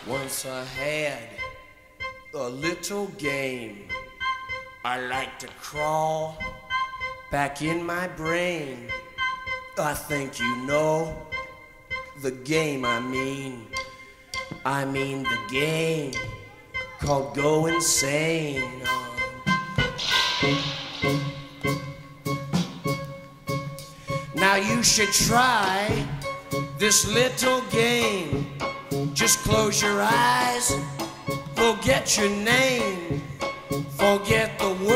Once I had a little game. I like to crawl back in my brain. I think you know the game I mean. I mean the game called Go Insane. Now you should try this little game. Just close your eyes, forget your name, forget the word.